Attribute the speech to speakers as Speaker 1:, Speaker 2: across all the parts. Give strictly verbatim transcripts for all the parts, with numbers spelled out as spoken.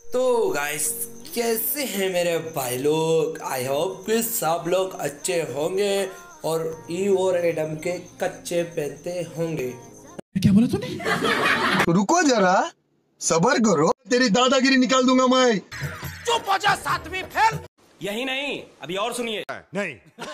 Speaker 1: तो गाइस कैसे हैं मेरे भाई लोग। आई होप कि सब लोग अच्छे होंगे और ई और एडम के कच्चे पहनते होंगे।
Speaker 2: क्या बोला तूने?
Speaker 3: रुको जरा सबर करो, तेरी दादागिरी निकाल दूंगा मैं।
Speaker 4: चुप हो जा सातवीं फेल।
Speaker 5: यही नहीं, अभी और सुनिए।
Speaker 2: नहीं।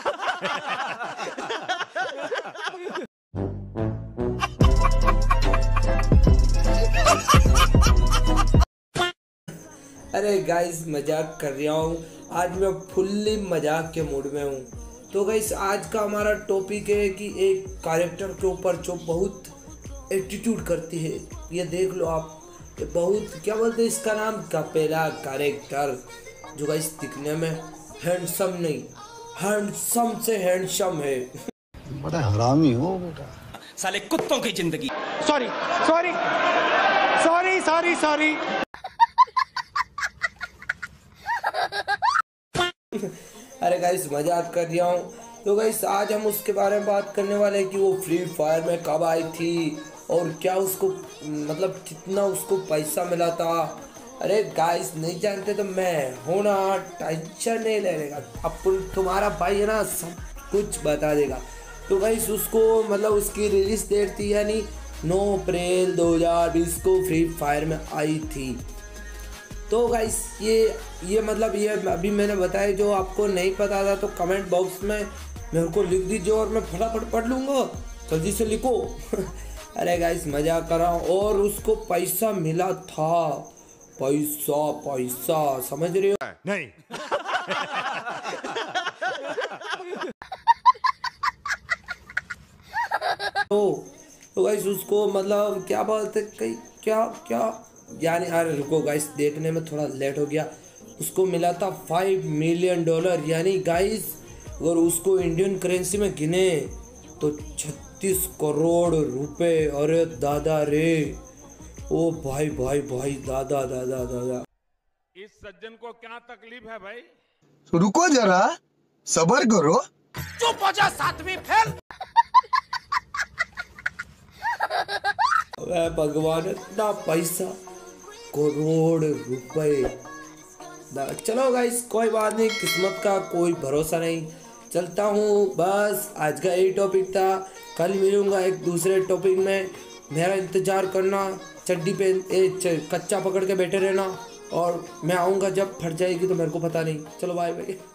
Speaker 1: अरे गाइस मजाक कर रहा हूँ, आज मैं फुल्ली मजाक के मूड में हूँ। तो गाइस आज का हमारा टॉपिक है कि एक कैरेक्टर के ऊपर जो बहुत एटीट्यूड करती है, ये देख लो आप, ये बहुत क्या बोलते हैं इसका नाम, कपेला कैरेक्टर, जो गाइस दिखने में हैंडसम नहीं, हैंडसम से हैंडसम है।
Speaker 3: बड़ा हरामी हो बेटा,
Speaker 5: साले कुत्तों की जिंदगी।
Speaker 4: Sorry sorry sorry sorry sorry.
Speaker 1: अरे गाइस मजाक कर रहा हूँ। तो गाइस आज हम उसके बारे में बात करने वाले हैं कि वो फ्री फायर में कब आई थी और क्या उसको मतलब कितना उसको पैसा मिला था। अरे गाइस नहीं जानते तो मैं हूँ ना, टेंशन नहीं लेने का, अब तुम्हारा भाई है ना सब कुछ बता देगा। तो गाइस उसको मतलब उसकी रिलीज डेट थी यानी नौ अप्रैल दो हज़ार बीस को फ्री फायर में आई थी। तो गाइस ये ये मतलब ये अभी मैंने बताया, जो आपको नहीं पता था तो कमेंट बॉक्स में मेरे को लिख दीजिए और मैं फटाफट पढ़ लूँगा, जल्दी से लिखो। अरे गाइस मजाक कर रहा हूँ। और उसको पैसा मिला था, पैसा पैसा समझ रहे हो?
Speaker 2: नहीं।
Speaker 1: तो तो गाइस उसको मतलब क्या बोलते कहीं क्या क्या यानी, अरे रुको गाइस देखने में थोड़ा लेट हो गया। उसको मिला था फाइव मिलियन डॉलर यानी गाइस अगर उसको इंडियन करेंसी में गिने तो छत्तीस करोड़ रुपए। अरे दादा रे, ओ भाई भाई भाई, दादा दादा दादा।
Speaker 6: इस सज्जन को क्या तकलीफ है भाई?
Speaker 3: रुको जरा सबर करो।
Speaker 4: चुप हो जा सातवीं फेल।
Speaker 1: अबे भगवान, इतना पैसा, करोड़ रुपए। चलो गाइस कोई बात नहीं, किस्मत का कोई भरोसा नहीं, चलता हूँ। बस आज का यही टॉपिक था, कल मिलूंगा एक दूसरे टॉपिक में। मेरा इंतजार करना, चड्डी पे ए, कच्चा पकड़ के बैठे रहना, और मैं आऊँगा जब फट जाएगी तो मेरे को पता नहीं। चलो बाय बाय।